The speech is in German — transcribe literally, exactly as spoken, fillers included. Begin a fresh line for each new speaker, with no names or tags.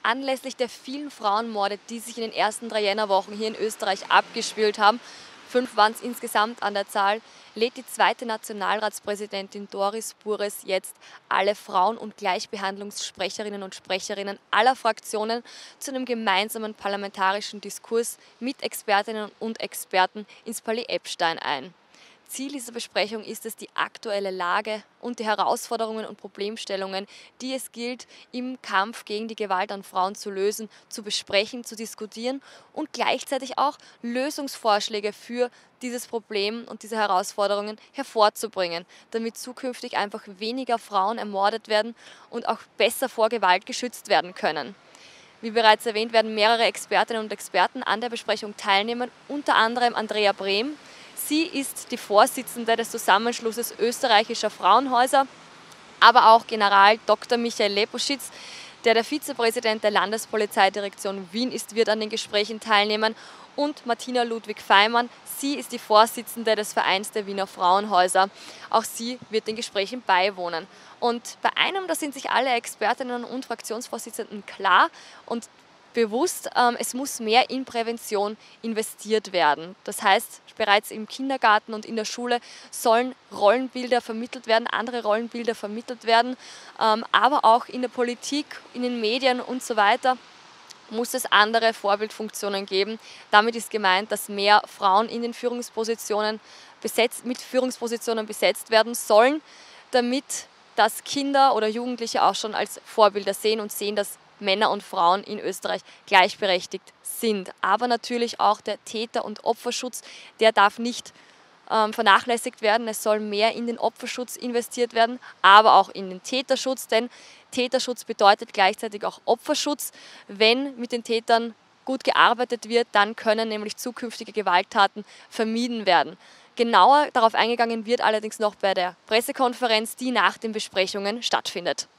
Anlässlich der vielen Frauenmorde, die sich in den ersten drei Jännerwochen hier in Österreich abgespielt haben, fünf waren es insgesamt an der Zahl, lädt die zweite Nationalratspräsidentin Doris Burres jetzt alle Frauen- und Gleichbehandlungssprecherinnen und Sprecherinnen aller Fraktionen zu einem gemeinsamen parlamentarischen Diskurs mit Expertinnen und Experten ins Palais Eppstein ein. Ziel dieser Besprechung ist es, die aktuelle Lage und die Herausforderungen und Problemstellungen, die es gilt, im Kampf gegen die Gewalt an Frauen zu lösen, zu besprechen, zu diskutieren und gleichzeitig auch Lösungsvorschläge für dieses Problem und diese Herausforderungen hervorzubringen, damit zukünftig einfach weniger Frauen ermordet werden und auch besser vor Gewalt geschützt werden können. Wie bereits erwähnt, werden mehrere Expertinnen und Experten an der Besprechung teilnehmen, unter anderem Andrea Brehm. Sie ist die Vorsitzende des Zusammenschlusses österreichischer Frauenhäuser, aber auch General Doktor Michael Leposchitz, der der Vizepräsident der Landespolizeidirektion Wien ist, wird an den Gesprächen teilnehmen, und Martina Ludwig-Feimann. Sie ist die Vorsitzende des Vereins der Wiener Frauenhäuser. Auch sie wird den Gesprächen beiwohnen. Und bei einem, da sind sich alle Expertinnen und Fraktionsvorsitzenden klar und bewusst, ähm, es muss mehr in Prävention investiert werden. Das heißt, bereits im Kindergarten und in der Schule sollen Rollenbilder vermittelt werden, andere Rollenbilder vermittelt werden, ähm, aber auch in der Politik, in den Medien und so weiter muss es andere Vorbildfunktionen geben. Damit ist gemeint, dass mehr Frauen in den Führungspositionen besetzt, mit Führungspositionen besetzt werden sollen, damit das Kinder oder Jugendliche auch schon als Vorbilder sehen und sehen, dass Männer und Frauen in Österreich gleichberechtigt sind. Aber natürlich auch der Täter- und Opferschutz, der darf nicht ähm, vernachlässigt werden. Es soll mehr in den Opferschutz investiert werden, aber auch in den Täterschutz, denn Täterschutz bedeutet gleichzeitig auch Opferschutz. Wenn mit den Tätern gut gearbeitet wird, dann können nämlich zukünftige Gewalttaten vermieden werden. Genauer darauf eingegangen wird allerdings noch bei der Pressekonferenz, die nach den Besprechungen stattfindet.